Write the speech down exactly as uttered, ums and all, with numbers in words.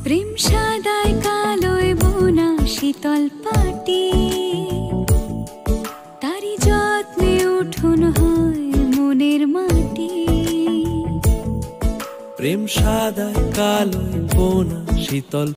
প্রেম সাদায় কালোয় বোনা শীতল পাটি, তারি যত্নে উঠোন হয় মনের মাটি। প্রেম সাদায় কালোয় বোনা শীতল